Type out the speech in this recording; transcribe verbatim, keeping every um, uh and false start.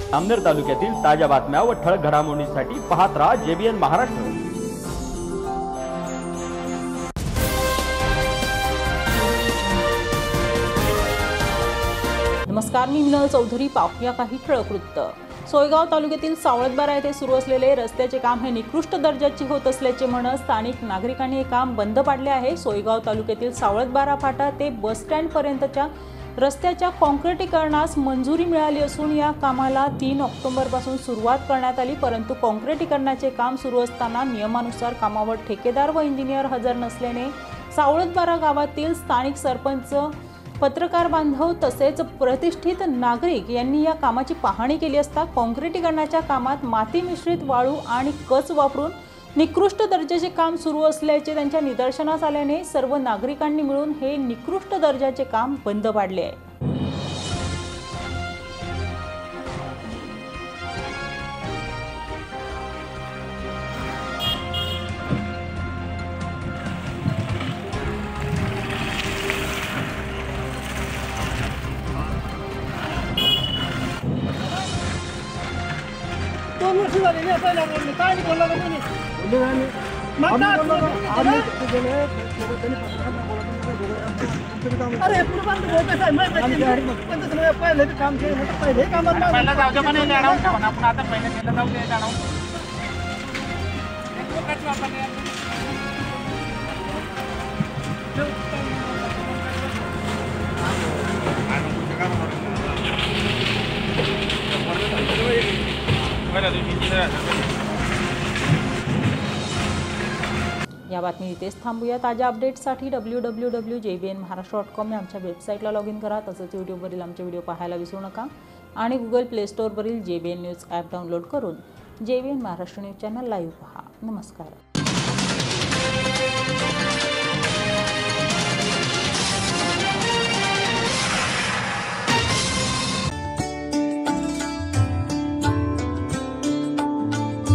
अमनेर तालुक्यातील ताज्या बातम्या व ठळक घडामोडींसाठी पाहत राहा जेबीएन महाराष्ट्र। नमस्कार, मी मिनल चौधरी। पाहूया काही ठळक वृत्त। सोयगाव तालुक्यातील सावळतबारा येथे सुरू असलेले रस्त्याचे काम हे निकृष्ट दर्जाचे होत असल्याचे म्हणत स्थानिक नागरिकांनी हे काम बंद पाडले आहे। सोयगाव तालुक्यातील सावळतबारा फाटा ते बस स्टँड पर्यंतच्या रस्त्याच्या काँक्रिटीकरणास मंजुरी मिळाली असून या कामाला तीन ऑक्टोबर पासून सुरुवात करण्यात आली, परंतु काँक्रिटीकरणाचे काम सुरू असताना नियमानुसार कामावर ठेकेदार व इंजिनियर हजर नसल्याने सावळतबारा गावातील स्थानिक सरपंच, पत्रकार बांधव तसेच प्रतिष्ठित नागरिक यांनी या कामाची पाहणी केली असता काँक्रिटीकरणाच्या कामात माती मिश्रित वाळू आणि कच वापरून निकृष्ट दर्जाचे काम सुरू असल्याचे त्यांच्या निदर्शनास आल्याने सर्व नागरिकांनी मिळून हे निकृष्ट दर्जाचे काम बंद पाडले आहे। दोन वर्ष झाले नाही पहिला बोलले काय नाही बोलला कोणी बोलले नाही अरे पूर्ण काम बोलते साहेब मैं पण तसं पहिले काम केलं पहिले काम पहिला जाऊ दे म्हणे लेडाऊन आपण आता पहिले केलं जाऊ दे लेडाऊन एक वखत वापरले या बातमी इथेच थांबूया। ताज्या अपडेट्ससाठी W W W dot J B N Maharashtra dot com या आमच्या वेबसाईटला लॉग इन करा। तसंच यूट्यूबवरील आमचे व्हिडिओ पाहायला विसरू नका आणि गुगल प्ले स्टोअरवरील J B N news app download करून J B N Maharashtra news channel live पहा। नमस्कार।